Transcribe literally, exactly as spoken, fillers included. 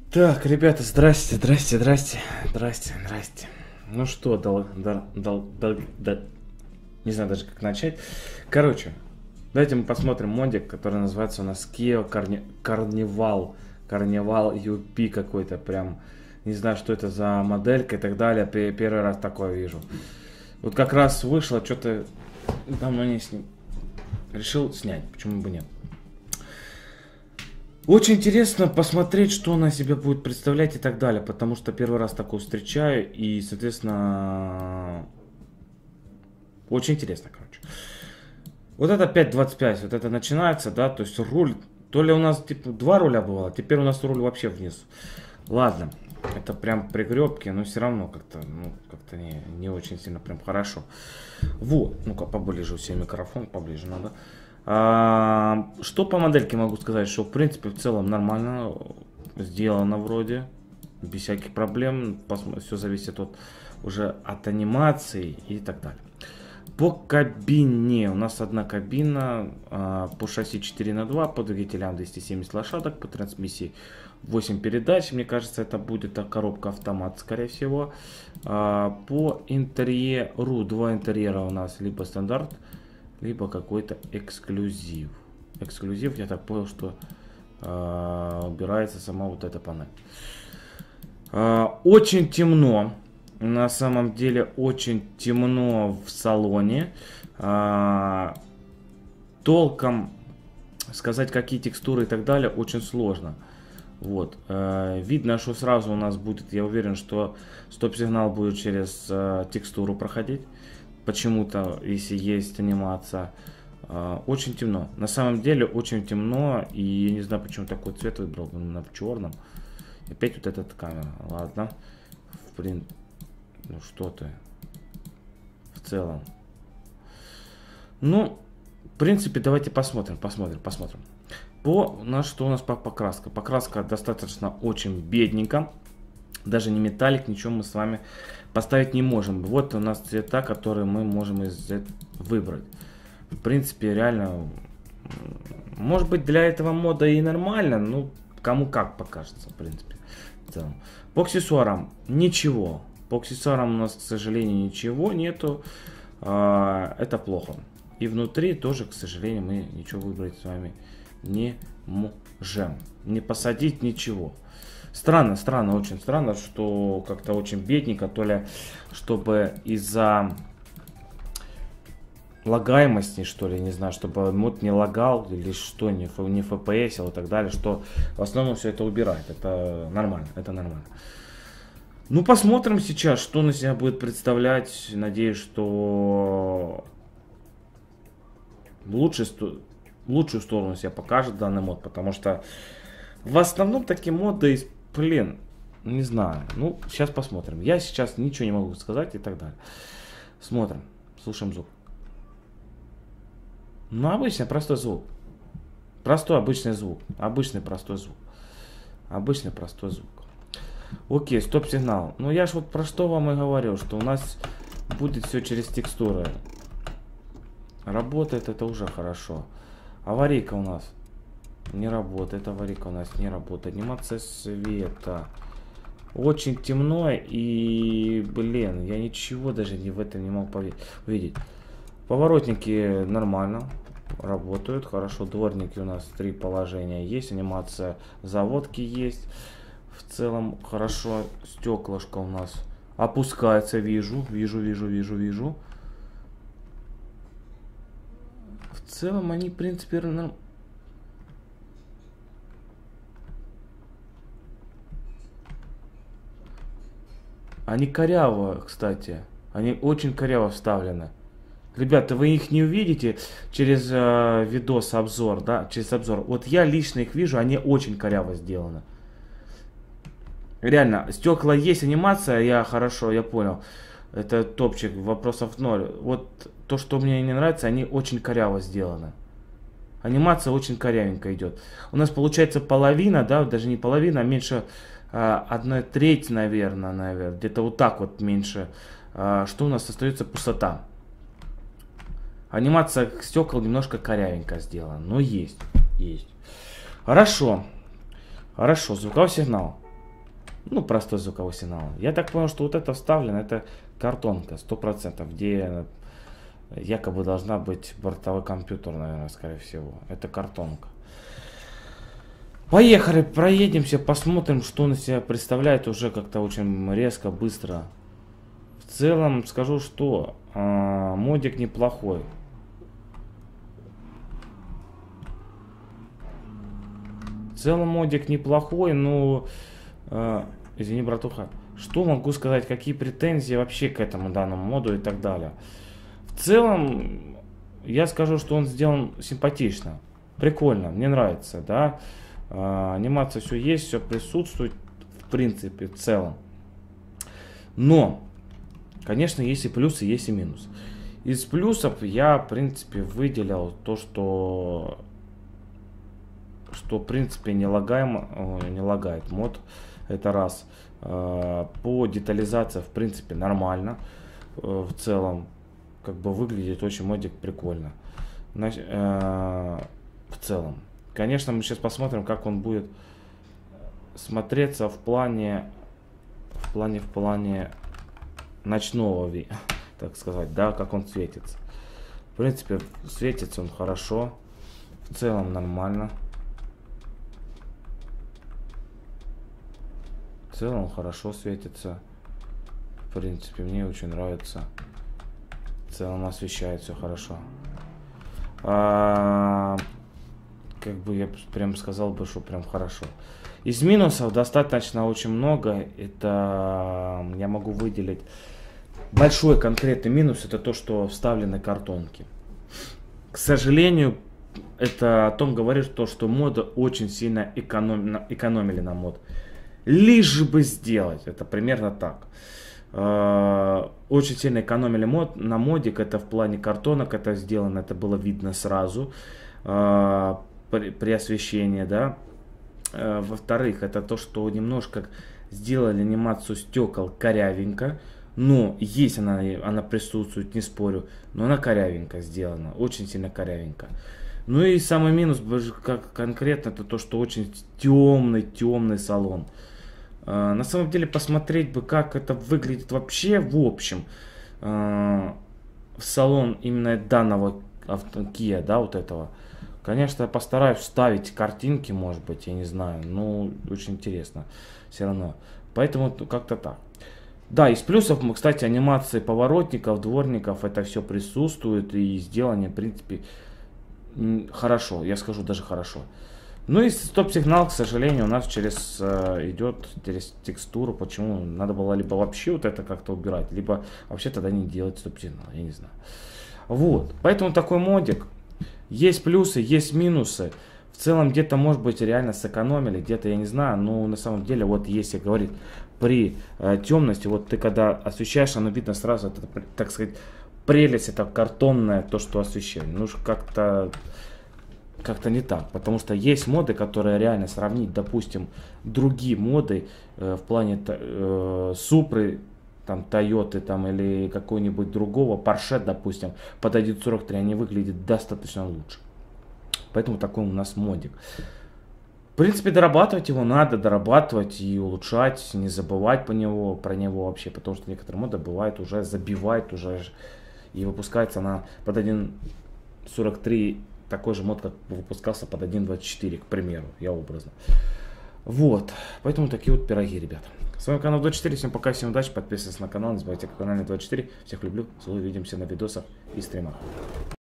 Так, ребята, здрасте, здрасте, здрасте, здрасте, здрасте. Ну что, дал, дал, дал, дал, да, не знаю даже как начать. Короче, давайте мы посмотрим модик, который называется у нас Kia Carni Carnival, Carnival ю пи какой-то, прям, не знаю, что это за моделька и так далее, первый раз такое вижу. Вот как раз вышло, что-то давно не с ним, решил снять, почему бы нет. Очень интересно посмотреть, что она себя будет представлять и так далее, потому что первый раз такое встречаю, и, соответственно, очень интересно, короче. Вот это пять двадцать пять, вот это начинается, да, то есть руль, то ли у нас, типа, два руля бывало, теперь у нас руль вообще вниз. Ладно, это прям пригребки, но все равно как-то, ну, как-то не, не очень сильно прям хорошо. Вот, ну-ка, поближе у себя микрофон, поближе надо. А, что по модельке могу сказать, что в принципе в целом нормально сделано вроде, без всяких проблем, все зависит от, уже от анимации и так далее. По кабине у нас одна кабина, а, по шасси четыре на два, по двигателям двести семьдесят лошадок, по трансмиссии восемь передач, мне кажется это будет коробка автомат скорее всего. А, по интерьеру, два интерьера у нас либо стандарт, либо какой-то эксклюзив. Эксклюзив, я так понял, что э, убирается сама вот эта панель. Э, очень темно. На самом деле очень темно в салоне. Э, толком сказать, какие текстуры и так далее, очень сложно. Вот. Э, видно, что сразу у нас будет, я уверен, что стоп-сигнал будет через э, текстуру проходить. Почему-то, если есть анимация, очень темно. На самом деле очень темно, и я не знаю, почему такой цвет выбрал, на черном. Опять вот эта камера. Ладно. В принципе, ну что ты. В целом. Ну, в принципе, давайте посмотрим, посмотрим, посмотрим. По, на что у нас по покраска. Покраска достаточно очень бедненько. Даже не металлик, ничего мы с вами поставить не можем. Вот у нас цвета, которые мы можем из выбрать. В принципе, реально, может быть, для этого мода и нормально, ну, кому как покажется, в принципе. В целом. По аксессуарам ничего. По аксессуарам у нас, к сожалению, ничего нету. Это плохо. И внутри тоже, к сожалению, мы ничего выбрать с вами не можем. Не посадить ничего. Странно, странно, очень странно, что как-то очень бедненько, то ли чтобы из-за лагаемости, что ли, не знаю, чтобы мод не лагал или что, не, не эф пи эс и так далее, что в основном все это убирает. Это нормально, это нормально. Ну, посмотрим сейчас, что на себя будет представлять. Надеюсь, что лучше, лучшую сторону себя покажет данный мод, потому что в основном такие моды, блин, не знаю. Ну, сейчас посмотрим. Я сейчас ничего не могу сказать и так далее. Смотрим, слушаем звук. Ну, обычный простой звук. Простой обычный звук. Обычный простой звук. Обычный простой звук. Окей, стоп-сигнал. Ну, я ж вот про что вам и говорил, что у нас будет все через текстуры. Работает, это уже хорошо. Аварийка у нас не работает, аварийка у нас не работает. Анимация света. Очень темно и, блин, я ничего даже не в этом не мог увидеть. Поворотники нормально работают, хорошо. Дворники у нас три положения есть. Анимация заводки есть. В целом хорошо. Стеклышко у нас опускается, вижу, вижу, вижу, вижу, вижу. В целом они, в принципе, они коряво, кстати. Они очень коряво вставлены. Ребята, вы их не увидите через э, видос обзор, да, через обзор. Вот я лично их вижу, они очень коряво сделаны. Реально, стекла есть, анимация, я хорошо, я понял. Это топчик, вопросов ноль. Вот то, что мне не нравится, они очень коряво сделаны. Анимация очень корявенько идет. У нас получается половина, да, даже не половина, а меньше а, одна треть, наверное, наверное. Где-то вот так вот меньше. А, что у нас остается пустота. Анимация стекол немножко корявенько сделана, но есть, есть. Хорошо, хорошо, звуковой сигнал. Ну, простой звуковой сигнал. Я так понял, что вот это вставлено, это картонка, сто процентов, где якобы должна быть бортовой компьютер, наверное, скорее всего. Это картонка. Поехали, проедемся, посмотрим, что он из себя представляет уже как-то очень резко, быстро. В целом, скажу, что э, модик неплохой. В целом, модик неплохой, но... Э, извини, братуха. Что могу сказать, какие претензии вообще к этому данному моду и так далее. В целом, я скажу, что он сделан симпатично. Прикольно, мне нравится, да. Э, анимация все есть, все присутствует, в принципе, в целом. Но, конечно, есть и плюсы, есть и минусы. Из плюсов я, в принципе, выделил то, что, что в принципе, не, лагаем, не лагает мод. Это раз. По детализации, в принципе, нормально. В целом, как бы выглядит очень модик прикольно. В целом. Конечно, мы сейчас посмотрим, как он будет смотреться в плане, в плане, в плане ночного вида, так сказать, да, как он светится. В принципе, светится он хорошо, в целом нормально. В целом хорошо светится. В принципе, мне очень нравится. В целом освещает все хорошо. А, как бы я прям сказал бы, что прям хорошо. Из минусов достаточно очень много. Это я могу выделить. Большой конкретный минус — это то, что вставлены картонки. К сожалению, это о том говорит то, что моды очень сильно эконом... экономили на мод. Лишь бы сделать. Это примерно так. Очень сильно экономили мод, на модик. Это в плане картонок это сделано. Это было видно сразу при, при освещении, да. Во-вторых, это то, что немножко сделали анимацию стекол корявенько. Но есть она, она присутствует, не спорю. Но она корявенько сделана. Очень сильно корявенько. Ну и самый минус, как конкретно, это то, что очень темный, темный салон. На самом деле, посмотреть бы, как это выглядит вообще, в общем, в салон именно данного Kia, да, вот этого. Конечно, я постараюсь вставить картинки, может быть, я не знаю, но очень интересно все равно. Поэтому как-то так. Да, из плюсов, кстати, анимации поворотников, дворников, это все присутствует и сделано, в принципе, хорошо, я скажу даже хорошо. Ну и стоп-сигнал, к сожалению, у нас через э, идет через текстуру. Почему? Надо было либо вообще вот это как-то убирать, либо вообще тогда не делать стоп-сигнал, я не знаю. Вот, поэтому такой модик. Есть плюсы, есть минусы. В целом где-то, может быть, реально сэкономили, где-то я не знаю, но на самом деле, вот если говорить при э, темности, вот ты когда освещаешь, оно видно сразу, это, так сказать, прелесть, это картонное, то, что освещение. Ну, как-то... Как-то не так, потому что есть моды, которые реально сравнить, допустим, другие моды э, в плане э, Супры, там, Тойоты, там, или какой-нибудь другого, Porsche, допустим, под один сорок три, они выглядят достаточно лучше. Поэтому такой у нас модик. В принципе, дорабатывать его надо, дорабатывать и улучшать, не забывать по него, про него вообще, потому что некоторые моды бывают уже, забивают уже, и выпускается она под один сорок три. Такой же мод, как выпускался под один двадцать четыре, к примеру, я образно. Вот, поэтому такие вот пироги, ребят. С вами канал двадцать четыре, всем пока, всем удачи, подписывайтесь на канал, не забывайте, канал двадцать четыре. Всех люблю, целую, увидимся на видосах и стримах.